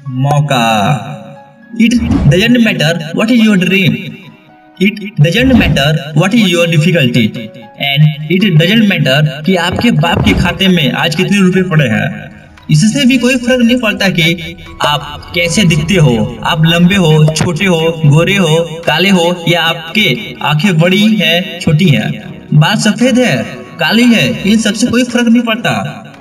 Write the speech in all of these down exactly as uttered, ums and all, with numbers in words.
मौका। It doesn't matter what is your dream. It doesn't matter what is your difficulty. And it doesn't matter कि आपके बाप के खाते में आज कितने रुपए पड़े हैं। इससे भी कोई फर्क नहीं पड़ता कि आप कैसे दिखते हो, आप लंबे हो, छोटे हो, गोरे हो, काले हो, या आपके आंखें बड़ी है, छोटी है, बाल सफेद है, काली है, इन सबसे कोई फर्क नहीं पड़ता।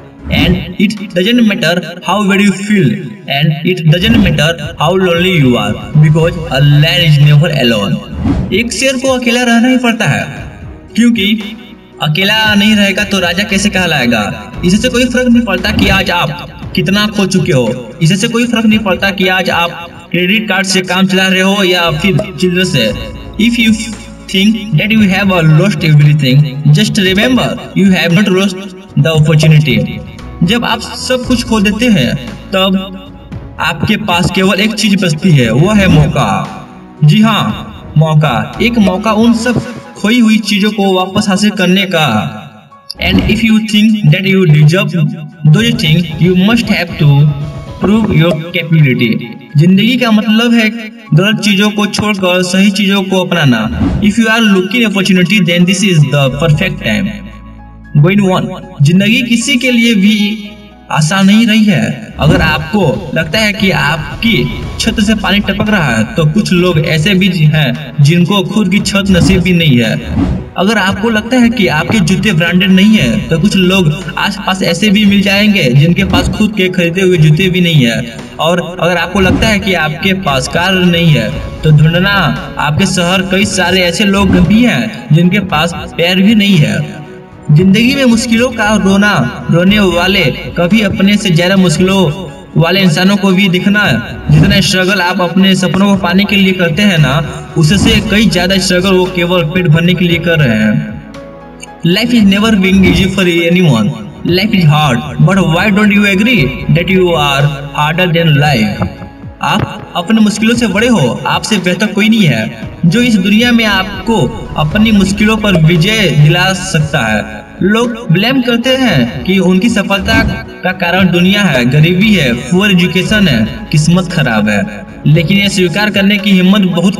And it doesn't matter how bad you feel, and it doesn't matter how lonely you are, because a lion is never alone. एक शेर को अकेला रहना ही पड़ता है, क्योंकि अकेला नहीं रहेगा तो राजा कैसे कहलाएगा। इससे कोई फर्क नहीं पड़ता कि आज आप कितना खो चुके हो, इससे कोई फर्क नहीं पड़ता कि आज आप क्रेडिट कार्ड से काम चला रहे हो या फिर चिल्ड्रन से। If you think that you have lost everything, just remember you have not lost the opportunity. जब आप सब कुछ खो देते हैं तब आपके पास केवल एक चीज बचती है, वो है मौका। जी हाँ, मौका। एक मौका उन सब खोई हुई चीजों को वापस हासिल करने का। And if you think that you deserve those things, you must have to prove your capability. जिंदगी का मतलब है गलत चीजों को छोड़कर सही चीजों को अपनाना। If you are looking opportunity, then this is the perfect time. Going on. जिंदगी किसी के लिए भी आसान नहीं रही है। अगर आपको लगता है कि आपकी छत से पानी टपक रहा है, तो कुछ लोग ऐसे भी हैं जिनको खुद की छत नसीब भी नहीं है। अगर आपको लगता है कि आपके जूते ब्रांडेड नहीं है, तो कुछ लोग आसपास ऐसे भी मिल जाएंगे जिनके पास खुद के खरीदे हुए जूते भी नहीं है। और अगर आपको लगता है कि आपके पास कार नहीं है, तो ढूंढना आपके शहर कई सारे ऐसे लोग भी हैं जिनके पास पैर भी नहीं है। जिंदगी में मुश्किलों का रोना रोने वाले कभी अपने से ज्यादा मुश्किलों वाले इंसानों को भी दिखना। जितना स्ट्रगल आप अपने सपनों को पाने के लिए करते हैं ना, उससे कई ज्यादा स्ट्रगल वो केवल पेट भरने के लिए कर रहे हैं। Life is never being easy for anyone. Life is hard, but why don't you agree that you are harder than life. आप अपने मुश्किलों से बड़े हो, आपसे बेहतर कोई नहीं है जो इस दुनिया में आपको अपनी मुश्किलों पर विजय दिला सकता है। लोग ब्लेम करते हैं कि उनकी सफलता का कारण दुनिया है, गरीबी है, पुअर एजुकेशन है, किस्मत खराब है, लेकिन ये स्वीकार करने की हिम्मत बहुत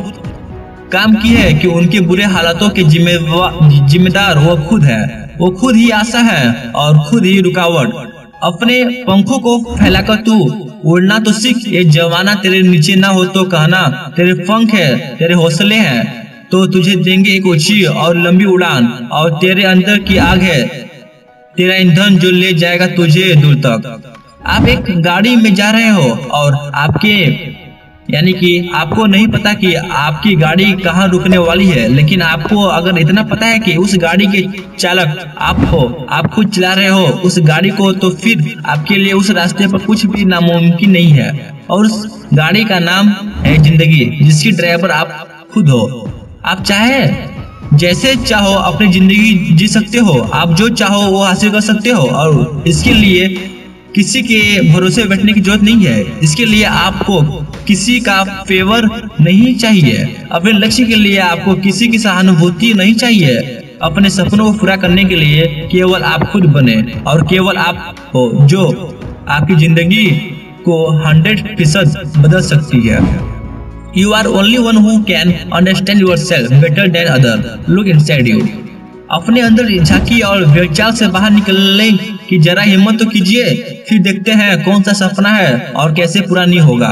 काम की है कि उनके बुरे हालातों के जिम्मेदार वो खुद है। वो खुद ही आशा है और खुद ही रुकावट। अपने पंखों को फैलाकर तू उड़ना तो सीख। ये जमाना तेरे नीचे ना हो तो कहना तेरे पंख है, तेरे हौसले हैं तो तुझे देंगे एक ऊंची और लंबी उड़ान। और तेरे अंदर की आग है तेरा ईंधन जो ले जाएगा तुझे दूर तक। आप एक गाड़ी में जा रहे हो और आपके यानी कि आपको नहीं पता कि आपकी गाड़ी कहाँ रुकने वाली है, लेकिन आपको अगर इतना पता है कि उस गाड़ी के चालक आप हो, आप खुद चला रहे हो उस गाड़ी को, तो फिर आपके लिए उस रास्ते पर कुछ भी नामुमकिन नहीं है। और उस गाड़ी का नाम है जिंदगी, जिसकी ड्राइवर आप खुद हो। आप चाहे जैसे चाहो अपनी जिंदगी जी सकते हो, आप जो चाहो वो हासिल कर सकते हो, और इसके लिए किसी के भरोसे बैठने की जरूरत नहीं है। इसके लिए आपको किसी का फेवर नहीं चाहिए। अपने लक्ष्य के लिए आपको किसी की सहानुभूति नहीं चाहिए। अपने सपनों को पूरा करने के लिए केवल आप खुद बने, और केवल आप हो जो आपकी जिंदगी को हंड्रेड फीसद बदल सकती है। You are only one who can understand yourself better than other. Look inside you. अपने अंदर झांकी और व्यवचाल से बाहर निकलने की जरा हिम्मत तो कीजिए, फिर देखते हैं कौन सा सपना है और कैसे पूरा नहीं होगा।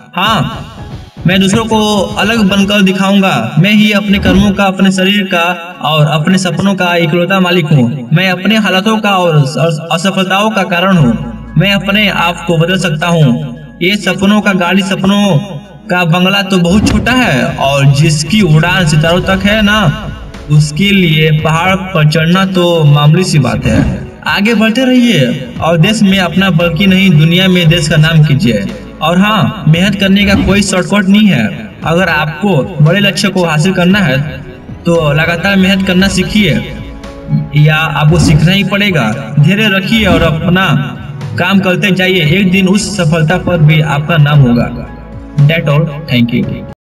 हाँ, मैं दूसरों को अलग बनकर दिखाऊंगा। मैं ही अपने कर्मों का, अपने शरीर का और अपने सपनों का इकलौता मालिक हूँ। मैं अपने हालातों का और असफलताओं का कारण हूँ। मैं अपने आप को बदल सकता हूँ। ये सपनों का गाड़ी, सपनों का बंगला तो बहुत छोटा है, और जिसकी उड़ान सितारों तक है ना, उसके लिए पहाड़ पर चढ़ना तो मामूली सी बात है। आगे बढ़ते रहिए और देश में अपना बल्कि नहीं दुनिया में देश का नाम कीजिए। और हाँ, मेहनत करने का कोई शॉर्टकट नहीं है। अगर आपको बड़े लक्ष्य को हासिल करना है तो लगातार मेहनत करना सीखिए, या आपको सीखना ही पड़ेगा। धैर्य रखिए और अपना काम करते जाइए। एक दिन उस सफलता पर भी आपका नाम होगा। That's all. Thank you.